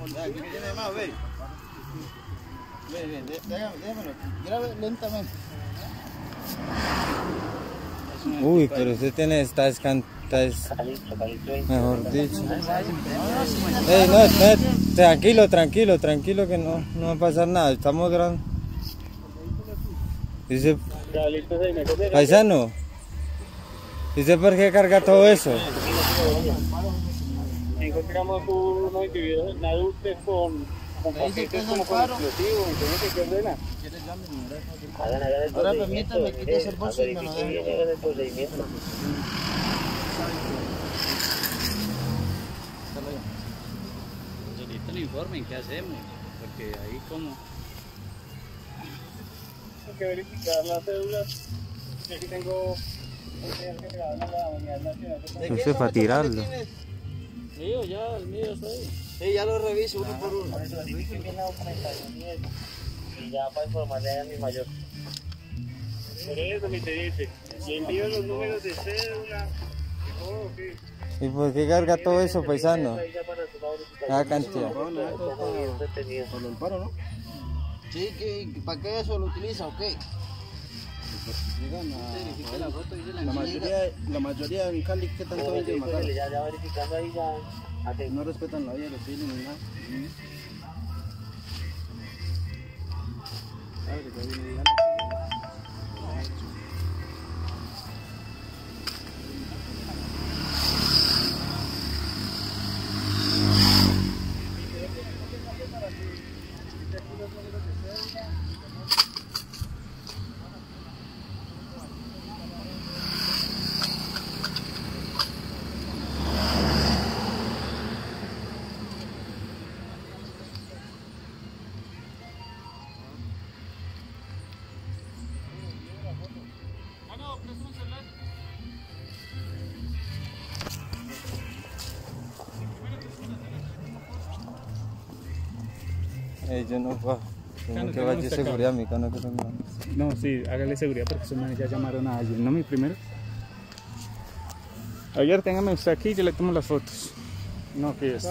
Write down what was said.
Aquí que tiene más, ve. Déjamelo. Grabe lentamente. Uy, pero usted está mejor dicho. Ey, no, tranquilo que no va a pasar nada, estamos grabando. Dice, paisano, ¿dice por qué carga todo eso? Encontramos unos individuos adultos con paquetes como con explosivos, entonces ¿qué ordena? Ahora permítame quitarse el bolso y me lo dejo. Solito el informe, ¿qué hacemos? Porque ahí como... Hay que verificar las cédulas. Aquí tengo un señor que graba en la Unidad Nacional. Eso es para tirarlo. Mío, ya, el mío soy. Sí, ya lo reviso uno por uno. Verifique bien la documentación y ya para informarle a mi mayor. Por eso me te dice, y envío los números de cédula y todo, ¿sí? ¿Y por qué carga todo eso, paisano? Cada cantidad. Por el paro, ¿no? Sí, ¿para qué eso lo utiliza o qué? La mayoría en Cali, ¿qué tanto hay de matar? Ya verificando ahí ya. No respetan la vida, los civiles ni nada. Yo no bajo. Tengo que vaya seguridad, mi cano que tengo. No, sí, hágale seguridad porque esos manes ya llamaron a alguien. ¿No, mi primero? Ayer téngame usted aquí y yo le tomo las fotos. No, que es.